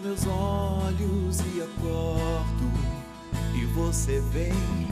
meus olhos e acordo, e você vem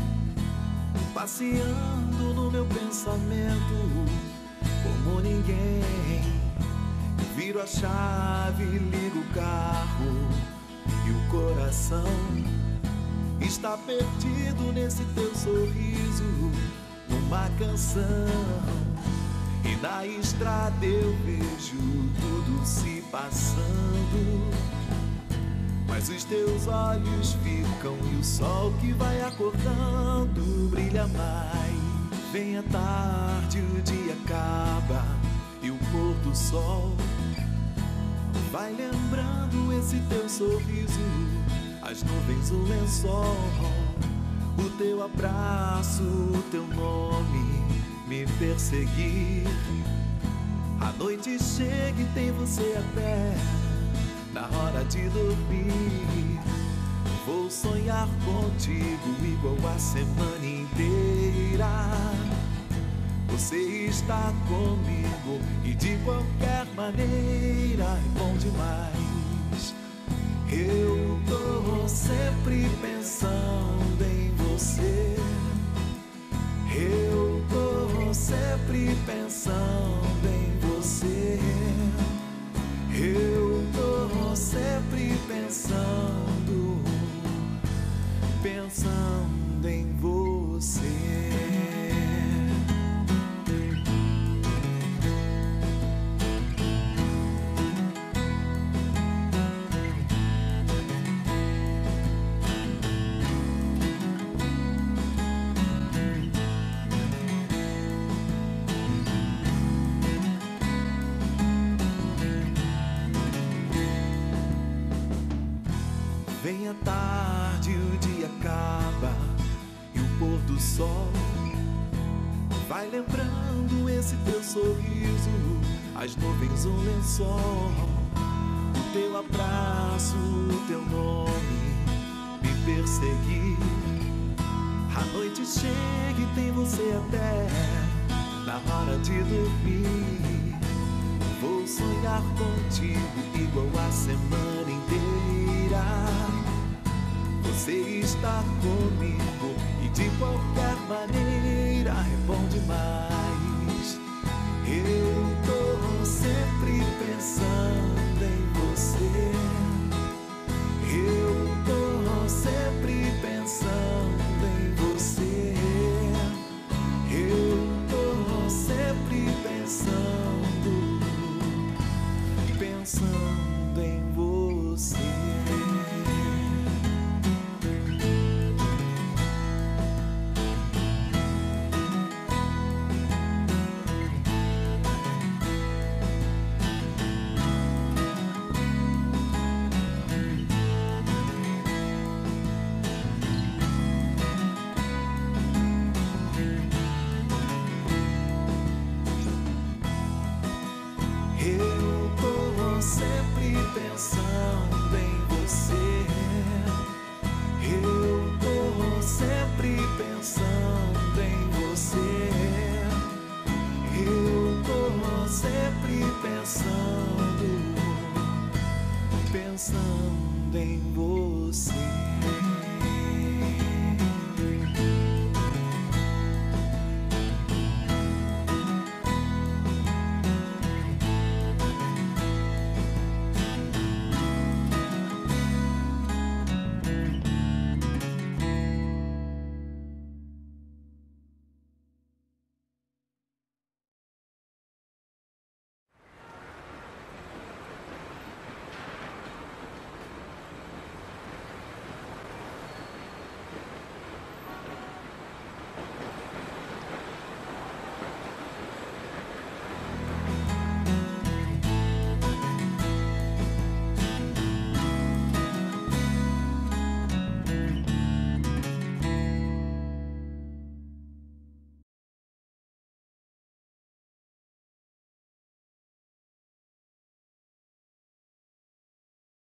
passeando no meu pensamento como ninguém. Viro a chave, ligo o carro e o coração está perdido nesse teu sorriso, numa canção. E na estrada eu vejo tudo se passando, mas os teus olhos ficam e o sol que vai acordando brilha mais. Vem a tarde, o dia acaba e o pôr do sol vai lembrando esse teu sorriso, as nuvens, o lençol, o teu abraço, o teu nome me perseguir. A noite chega e tem você até na hora de dormir. Vou sonhar contigo igual a semana inteira. Você está comigo e de qualquer maneira é bom demais. Eu tô sempre pensando em você. Eu tô sempre pensando em você. Eu tô sempre pensando em você. Vem a tarde, o dia acaba e o pôr do sol vai lembrando esse teu sorriso, as nuvens, um lençol, o teu abraço, o teu nome me perseguir. A noite chega e tem você até na hora de dormir. Vou sonhar contigo igual a semana inteira. Você está comigo e de qualquer maneira é bom demais. Eu tô sempre pensando em você. Eu tô sempre pensando em você. Eu tô sempre pensando em você. Eu tô sempre pensando em você. Eu tô sempre pensando em você. Eu tô sempre pensando em você.